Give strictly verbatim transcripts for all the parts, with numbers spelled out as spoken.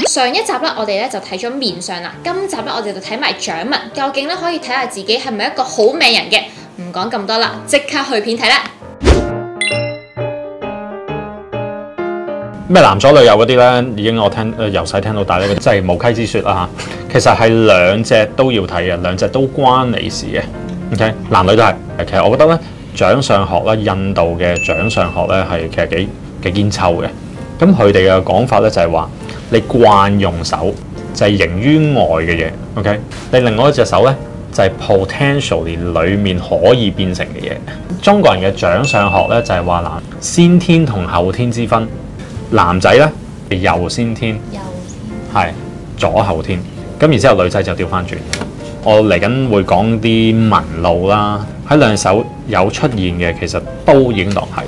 上一集咧，我哋咧就睇咗面相啦，今集咧我哋就睇埋掌紋，究竟咧可以睇下自己係咪一個好命人嘅。唔講咁多啦，即刻去片睇啦！ 咩男左女右嗰啲咧，已經我聽誒由細聽到大咧，即係無稽之説啦嚇。其實係兩隻都要睇嘅，兩隻都關你事嘅。OK， 男女都係。其實我覺得咧，掌相學咧，印度嘅掌相學咧係其實幾幾堅抽嘅。咁佢哋嘅講法咧就係話，你慣用手就係形於外嘅嘢。OK， 你另外一隻手咧就係 potentially 裡面可以變成嘅嘢。中國人嘅掌相學咧就係話嗱，先天同後天之分。男仔咧右先天，右先係左後天，咁然之後女仔就調翻轉。我嚟緊會講啲紋路啦，喺兩隻手有出現嘅，其實都已經當係。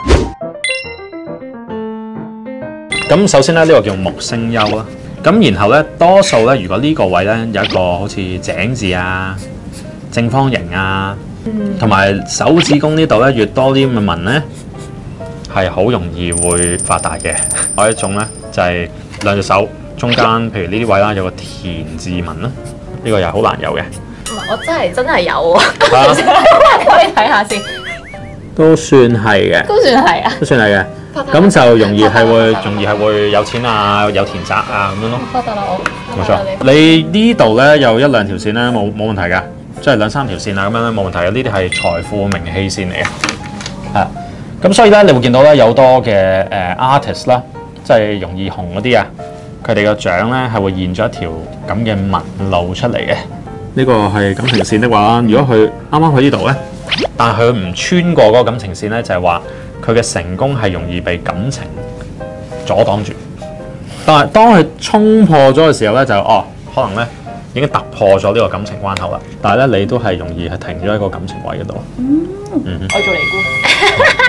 咁首先咧，呢、這個叫木星丘啦。咁然後咧，多數咧，如果呢個位咧有一個好似井字啊、正方形啊，同埋、嗯、手指公呢度咧越多啲咁嘅紋咧，係好容易會發達嘅。有一種咧就係、是、兩隻手中間，譬如呢啲位啦，有個田字紋啦，呢、這個又好難有嘅。 我真係真係有喎、啊，可以睇下先。 都算係嘅， 都算係啊， 都算係嘅。咁就容易係會，容易係會有錢啊，有田宅啊咁樣咯。 發達啦我。 冇錯。你呢度咧有一兩條線咧冇冇問題㗎，即係兩三條線啊咁樣咧冇問題嘅。呢啲係財富名氣線嚟嘅，係。咁所以咧，你會見到咧有多嘅誒、呃、artist 啦，即係容易紅嗰啲啊，佢哋個掌咧係會現咗一條咁嘅紋路出嚟嘅。呢個係感情線的話，如果佢啱啱去呢度咧，但係佢唔穿過嗰個感情線咧，就係話佢嘅成功係容易被感情阻擋住。但係當佢衝破咗嘅時候咧，就哦可能咧已經突破咗呢個感情關口啦。但係咧你都係容易係停咗喺個感情位嗰度。 嗯， 嗯哼， 我做尼姑。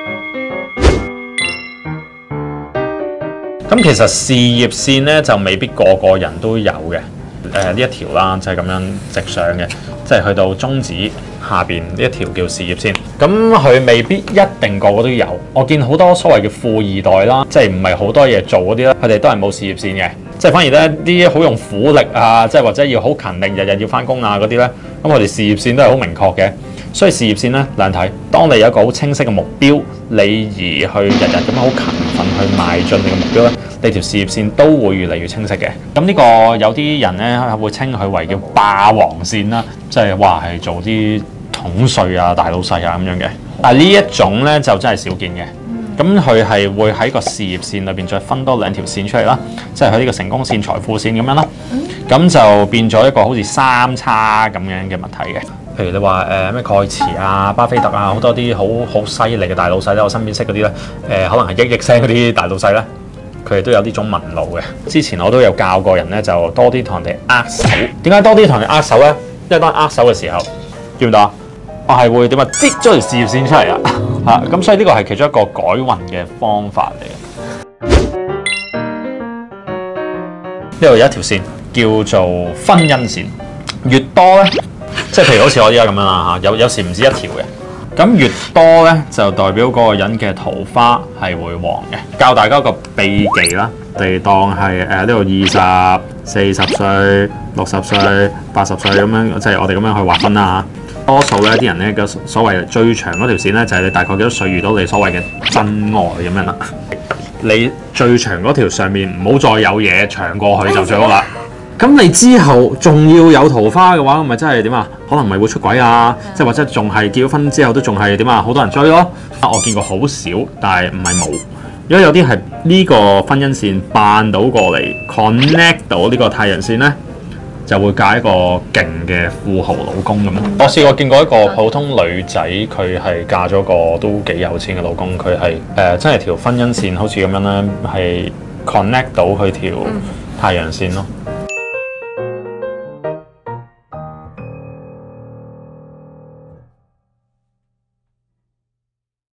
咁其實事業線咧就未必個個人都有嘅，誒呢一條啦就係咁樣直上嘅，即係去到中指下邊呢一條叫事業線。咁佢未必一定個個都有，我見好多所謂嘅富二代啦，即係唔係好多嘢做嗰啲咧，佢哋都係冇事業線嘅，即係反而咧啲好用苦力啊，即係或者要好勤力，日日要翻工啊嗰啲咧，咁我哋事業線都係好明確嘅。所以事業線咧兩睇，當你有一個好清晰嘅目標，你而去日日咁樣好勤奮去邁進你嘅目標咧，你條事業線都會越嚟越清晰嘅。咁呢個有啲人咧會稱佢為叫霸王線啦，即係話係做啲統帥啊、大老細啊咁樣嘅。但係呢一種咧就真係少見嘅。咁佢係會喺個事業線裏邊再分多兩條線出嚟啦，即係佢呢個成功線、財富線咁樣啦。咁就變咗一個好似三叉咁樣嘅物體嘅。譬如你話誒咩蓋茨啊、巴菲特啊，好多啲好好犀利嘅大老細咧，我身邊識嗰啲咧，誒、呃、可能係億億聲嗰啲大老細咧，佢哋都有呢種紋路嘅。之前我都有教過人咧，就多啲同人哋握手。點解多啲同人哋握手咧？因為當握手嘅時候，見唔到啊？我係會點啊？擠咗條事業線出嚟啊！嚇，咁所以呢個係其中一個改運嘅方法嚟嘅。呢度有一條線叫做婚姻線，越多咧。即係譬如好似我依家咁樣啦嚇，有有時唔止一條嘅，咁越多咧就代表嗰個人嘅桃花係會旺嘅。教大家一個秘技啦，你當係誒呢度二十四十歲、六十歲、八十歲咁樣，即係我哋咁樣去劃分啦嚇。多數咧啲人咧嘅所謂最長嗰條線咧，就係你大概幾多歲遇到你所謂嘅真愛咁樣啦。你最長嗰條上面唔好再有嘢長過去就最好啦。咁你之後仲要有桃花嘅話，咁咪真係點啊？可能咪會出軌啊，即係或者仲係結咗婚之後都仲係點啊？好多人追咯。我見過好少，但係唔係冇。如果有啲係呢個婚姻線扮到過嚟 connect 到呢個太陽線咧，就會嫁一個勁嘅富豪老公咁咯。我試過見過一個普通女仔，佢係嫁咗個都幾有錢嘅老公，佢係誒真係條婚姻線好似咁樣咧，係 connect 到佢條太陽線咯。